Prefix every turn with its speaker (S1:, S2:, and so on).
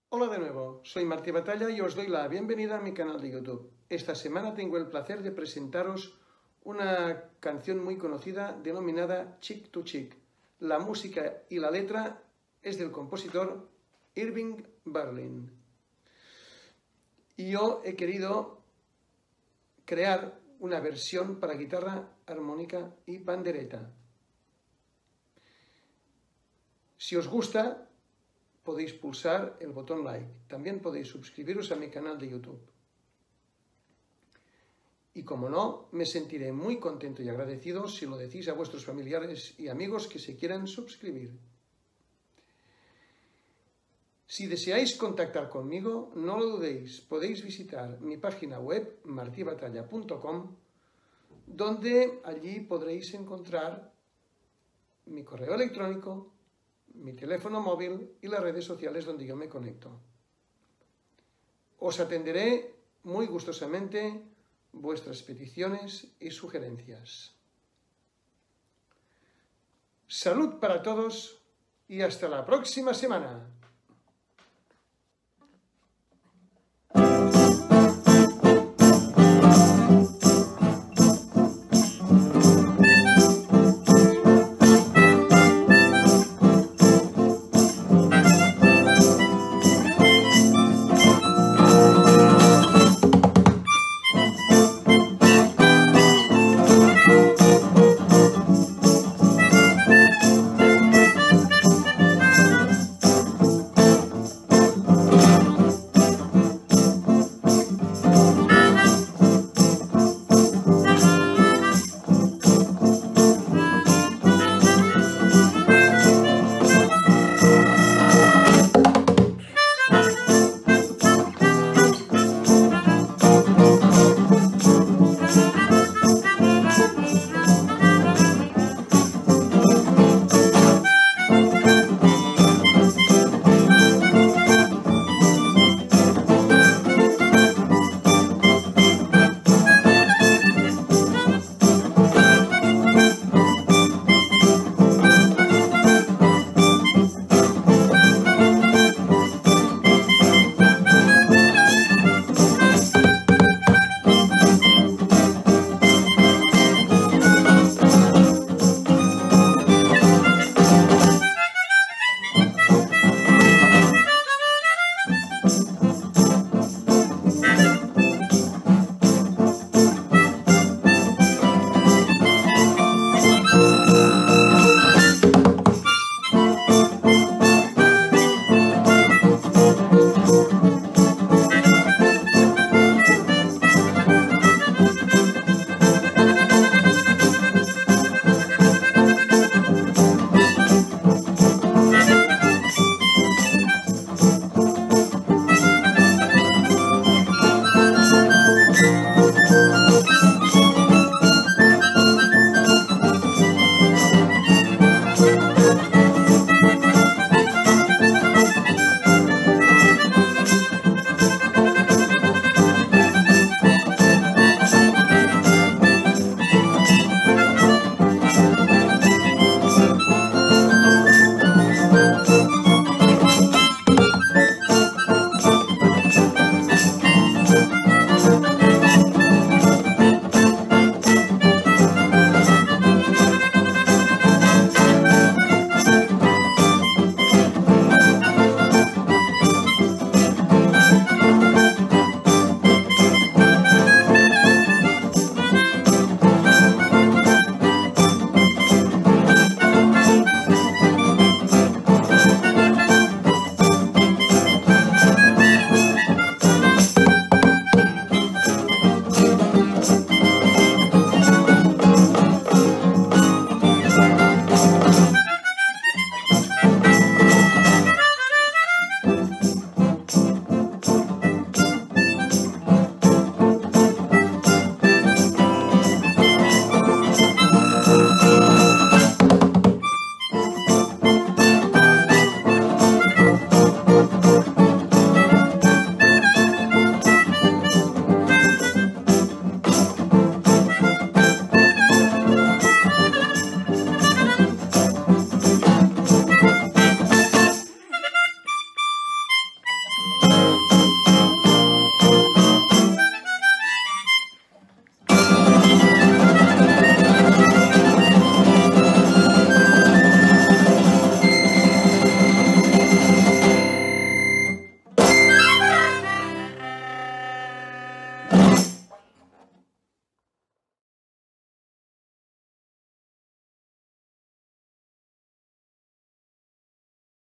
S1: Hola de nuevo, soy Martí Batalla y os doy la bienvenida a mi canal de YouTube. Esta semana tengo el placer de presentaros una canción muy conocida denominada Chick to Chick. La música y la letra es del compositor Irving Berlin. Y yo he querido crear una versión para guitarra, armónica y pandereta. Si os gusta, podéis pulsar el botón like. También podéis suscribiros a mi canal de YouTube. Y como no, me sentiré muy contento y agradecido si lo decís a vuestros familiares y amigos que se quieran suscribir. Si deseáis contactar conmigo, no lo dudéis, podéis visitar mi página web martibatalla.com, donde allí podréis encontrar mi correo electrónico, mi teléfono móvil y las redes sociales donde yo me conecto. Os atenderé muy gustosamente vuestras peticiones y sugerencias. Salud para todos y hasta la próxima semana.